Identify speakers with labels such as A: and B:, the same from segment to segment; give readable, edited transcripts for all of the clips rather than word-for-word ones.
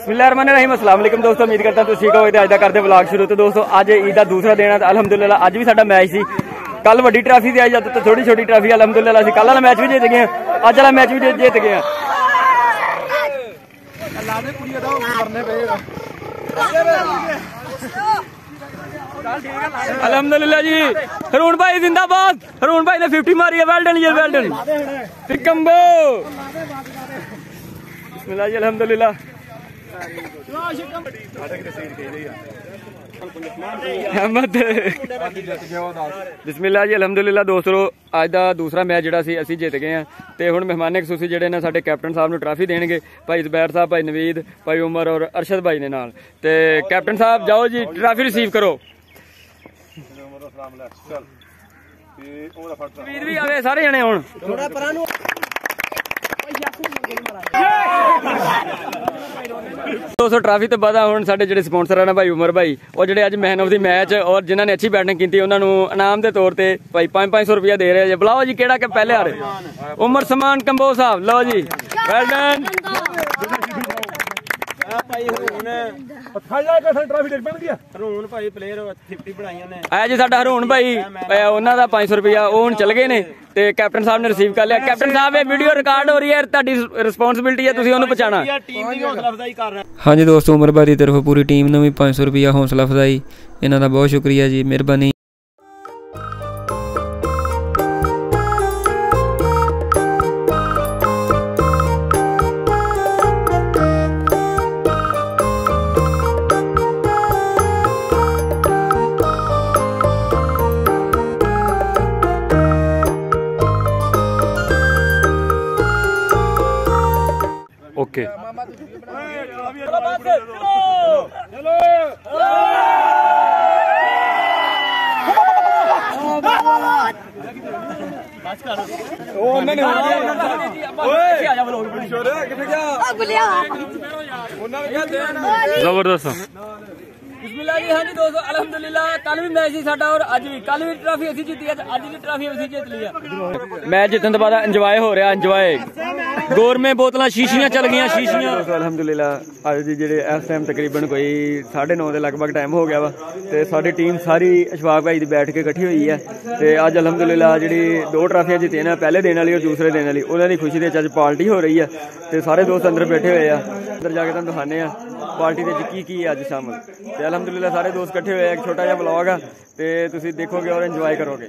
A: बिस्मिल्लाहिर्रहमानिर्रहीम। अस्सलाम वालेकुम दोस्तों, उम्मीद करता हूं ठीक हो। अज का करते ब्लॉग शुरू। तो दोस्तों अज ईद का दूसरा दिन है। अलहमदुलिल्लाह अज भी साडा मैच सी। कल वड्डी ट्राफी थी, अज तो थोड़ी छोटी ट्राफी। अलहमदुलिल्लाह असीं कल वाला मैच भी जीत गए, अज वाला मैच भी जीत गए। अलहमदुलिल्लाह जी, हरून भाई जिंदाबाद। हरून भाई ने 50 मारी है। वेल डन जी, वेल डन सिकम्बो। बिस्मिल्लाह जी, अल्हम्दुलिल्लाह। बिस्मिल्लाह जी, अल्हम्दुलिल्लाह। दोस्तों अज का दूसरा मैच जिहड़ा सी असीं जित गए हैं। तो हुण मेहमान खसूसी जिहड़े ने साडे कैप्टन साहब नूं ट्राफी देणगे। भाई जुबैर साहब, भाई नवीद, भाई उमर और अरशद भाई ने नाल। ते कैप्टन साहब जाओ जी, ट्राफी रिसीव करो। नवीद भी आवे, सारे जने हुण दोस्तों ट्राफी तो बाद हुण साडे जिहड़े स्पॉन्सर है ना भाई उमर भाई, और जिहड़े अज मैन ऑफ द मैच और जिन्होंने अच्छी बैटिंग की उन्होंने इनाम के तौर पर भाई 500 रुपया दे रहे हैं। बुलाओ जी, केड़ा के पहले आ रहे उमर समान कंबो साहब। लो जी, वेल डन। जी साडा हरून भाई उन्हों का 500 रुपया वो हुण चल गए ने ते कैप्टन साहब ने रिसीव कर लिया। कैप्टन साहब ये वीडियो रिकॉर्ड हो रही है, तुहाडी रिस्पॉन्सिबिलिटी है, तुसीं उहनूं पहुंचाना। हाँ जी दोस्तों, उमर भाई की तरफ पूरी टीम ने भी 500 रुपया हौसला अफजाई। इन्हां दा बहुत शुक्रिया जी, मेहरबानी। ओके जबरदस्त। बिस्मिल्लाह जी। हाँ जी दोस्तों, अल्हम्दुलिल्लाह कल भी मैच ही साडा और अज भी। कल भी ट्राफी असीं जीती है, अज भी ट्राफी असीं जीत ली है। मैच जितने तो बाद इंजॉय हो रहा, इंजॉय। गोरमे बोतलां शीशियां चल गई, शीशियां। अल्हम्दुलिल्लाह अज दी जेहड़े इस टाइम तकरीबन कोई 9:30 के लगभग टाइम हो गया वा। ते साडी टीम सारी अशफाक भाई दी बैठ के इकट्ठी हुई है। ते अज अल्हम्दुलिल्लाह जिहड़ी 2 ट्राफियां जीतियां ने, पहले दिन वाली और दूसरे दिन वाली, उन्हां दी खुशी दे अज पार्टी हो रही है। ते सारे दोस्त अंदर बैठे हुए हैं। अंदर जाके तुहानूं दिखाने आ पार्टी दे की है अज शामिल। ते अल्हम्दुलिल्लाह सारे दोस्त इकट्ठे हुए। एक छोटा जिहा ब्लॉग है, ते तुसीं देखोगे और इंजॉय करोगे।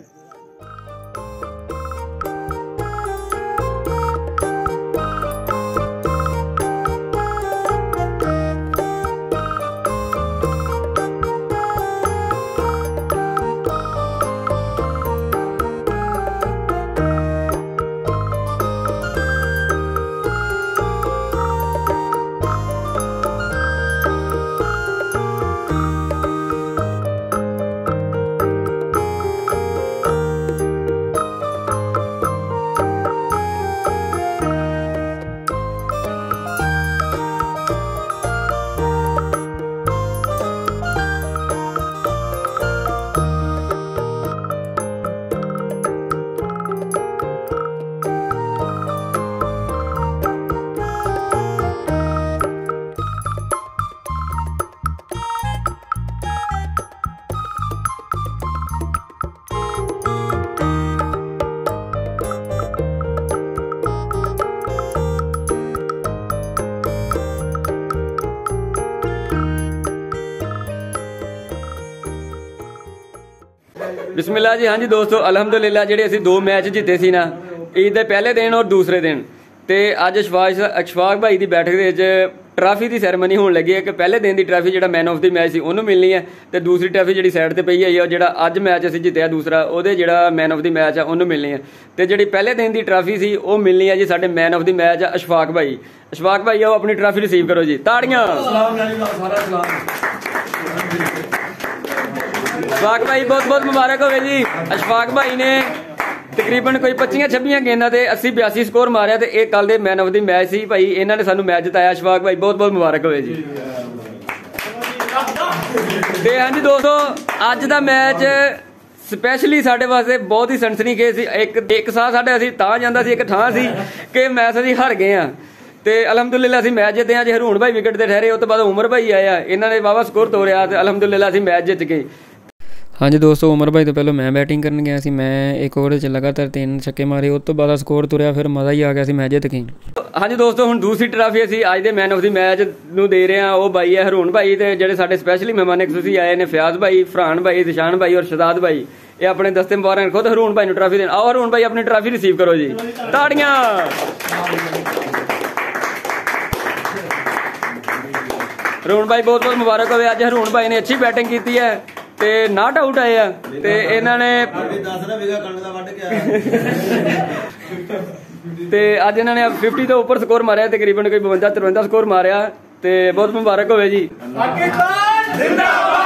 A: बिस्मिल्लाह जी। हाँ जी दोस्तों, अल्हम्दुलिल्लाह जिहड़े असीं 2 मैच जीते सी ना, ईद दे पहले दिन और दूसरे दिन, ते अज अशफाक भाई की बैठक दे विच ट्राफी की सैरेमनी होने लगी है कि पहले दिन की ट्राफी जिहड़ा मैन ऑफ द मैच सी उन्होंने मिलनी है, तो दूसरी ट्राफी जिहड़ी साइड ते पई है जिहड़ा अज मैच असीं जित्तिया दूसरा, ਉਹਦੇ जिहड़ा मैन ऑफ द मैच है उन्होंने मिलनी है। तो जिहड़ी पहले दिन की ट्राफी सी वो मिलनी है जी साडे man of the match Ashfaq भाई। अशफाक भाई आओ अपनी ट्राफी रिसीव करो जी, ताड़ियां। अशफाक भाई बहुत बहुत मुबारक हो जी। अशफाक भाई ने तकरीबन कोई 25-26 गेंदा से 80-82 स्कोर मारिया। तो एक कल दे मैन ऑफ द मैच सी भाई, इन्होंने सानू मैच जिताया। अशफाक भाई बहुत बहुत मुबारक हो जी। ते हाँ जी दोस्तों, अज का मैच स्पैशली साढ़े वास्ते बहुत ही सनसनीखेज सी। एक साथ साढ़े असीं तां जांदा सी, एक थां सी कि मैच असीं हार गए हाँ। ਤੇ ਅਲਹਮਦੁਲਿਲਾ ਅਸੀਂ ਮੈਚ ਜਿੱਤੇ ਆ। ਜੇ ਹਰੂਣ ਭਾਈ ਵਿਕਟ ਤੇ ਠਹਿਰੇ, ਉਸ ਤੋਂ ਬਾਅਦ ਉਮਰ ਭਾਈ ਆਇਆ, ਇਹਨਾਂ ਨੇ ਵਾਵਾ ਸਕੋਰ ਤੋੜਿਆ ਤੇ ਅਲਹਮਦੁਲਿਲਾ ਅਸੀਂ ਮੈਚ ਜਿੱਤ ਗਏ। ਹਾਂਜੀ ਦੋਸਤੋ, ਉਮਰ ਭਾਈ ਤੋਂ ਪਹਿਲਾਂ ਮੈਂ ਬੈਟਿੰਗ ਕਰਨ ਗਿਆ ਸੀ। ਮੈਂ ਇੱਕ ਓਵਰ 'ਚ ਲਗਾਤਾਰ 3 ਛੱਕੇ ਮਾਰੇ, ਉਸ ਤੋਂ ਬਾਅਦ ਸਕੋਰ ਤੁਰਿਆ, ਫਿਰ ਮਜ਼ਾ ਹੀ ਆ ਗਿਆ ਸੀ, ਮੈਚ ਜਿੱਤ ਗਏ। ਹਾਂਜੀ ਦੋਸਤੋ, ਹੁਣ ਦੂਸਰੀ ਟਰਾਫੀ ਅਸੀਂ ਅੱਜ ਦੇ ਮੈਨ ਆਫ ਦੀ ਮੈਚ ਨੂੰ ਦੇ ਰਹੇ ਹਾਂ। ਉਹ ਭਾਈ ਹੈ ਹਰੂਣ ਭਾਈ, ਤੇ ਜਿਹੜੇ ਸਾਡੇ ਸਪੈਸ਼ਲੀ ਮਹਿਮਾਨ ਇੱਕ ਤੁਸੀਂ ਆਏ ਨੇ ਫਿਆਜ਼ ਭਾਈ, ਫਰਹਾਨ ਭਾਈ, ਦਿਸ਼ਾਨ ਭਾਈ ਔਰ ਸ਼ਹਜ਼ਾਦ ਭਾਈ। ਇਹ ਆਪਣੇ ਦਸਤੇ ਮੁਬਾਰਕ ਖੁਦ ਹਰੂਣ ਭਾਈ ਨੂੰ ਟਰਾਫੀ ਦੇਣ। ਆਓ ਹਰੂਣ ਭਾਈ ਆਪਣੀ ਟਰਾਫੀ ਰਿਸੀਵ ਕਰੋ ਜੀ, ਤਾੜੀਆਂ। ਹਰੂਣ ਭਾਈ ਬਹੁਤ ਬਹੁਤ ਮੁਬਾਰਕ ਹੋਵੇ। ਅੱਜ ਹਰੂਣ ਭਾਈ ਨੇ ਅੱਛੀ ਬੈਟਿੰਗ ਕੀਤੀ ਹੈ ਤੇ ਨਾਟ ਆਊਟ ਆਏ ਆ, ਤੇ ਇਹਨਾਂ ਨੇ ਤੇ ਅੱਜ ਇਹਨਾਂ ਨੇ 50 ਤੋਂ ਉੱਪਰ ਸਕੋਰ ਮਾਰਿਆ, ਤਕਰੀਬਨ ਕੋਈ 52-53 ਸਕੋਰ ਮਾਰਿਆ, ਤੇ ਬਹੁਤ ਮੁਬਾਰਕ ਹੋਵੇ ਜੀ।